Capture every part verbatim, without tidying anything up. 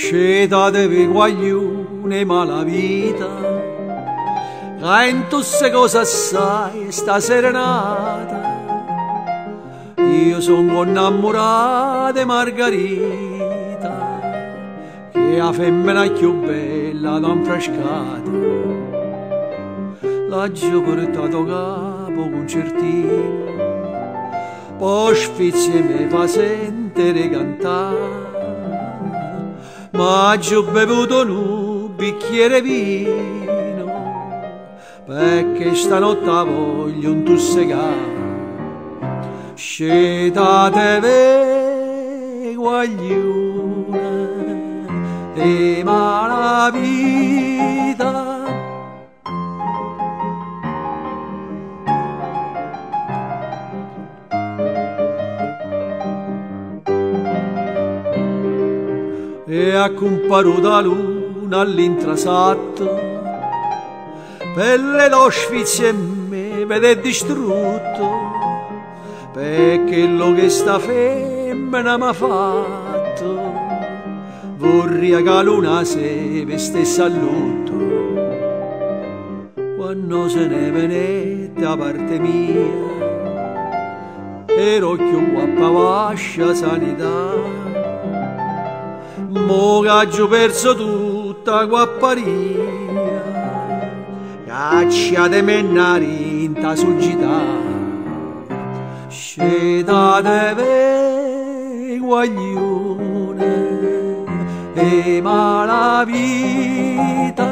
Sceta devi guaglione malavita, che in tutte cose assai sta serenata. Io sono innamorata di Margherita, che è la femmina più bella da infrescata. L'ho portato capo concertino, poi sfizie mi fa sentire cantare. Ma ho bevuto un bicchiere vino, perché stanotte voglio un tussegare. Scetate guaglione e malavita, e a comparo da luna all'intrasatto, per le sfizie me vede distrutto, perché lo che sta femmina m'ha fatto, vorrei che la luna se vestesse a lutto. Quando se ne venette a parte mia, ero più a pavascia sanità. Mo che ho perso tutta guapparia, caccia de mennari in ta suggità. Scetate guaglione e malavita,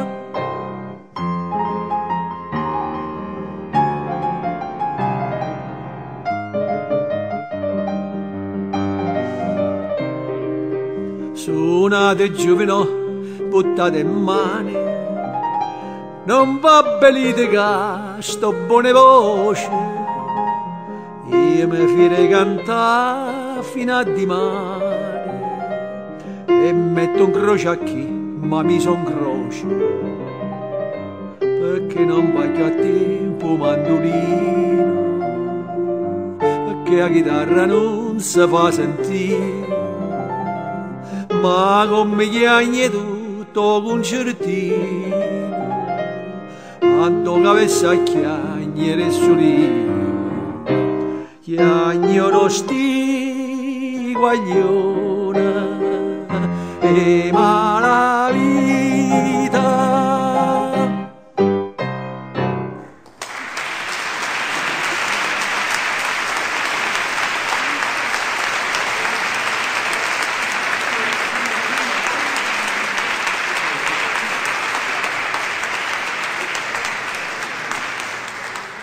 suonate giovino, buttate in mani, non va belite che sto buone voce. Io mi fire cantare fino a dimani e metto un croce a chi, ma mi son croce, perché non voglio a tempo mandolino, perché la chitarra non si fa sentire, ma con mi chiagni tutto concertino, quando che avesse a chiagnere solino. Chiagno sti guaglione e malavita.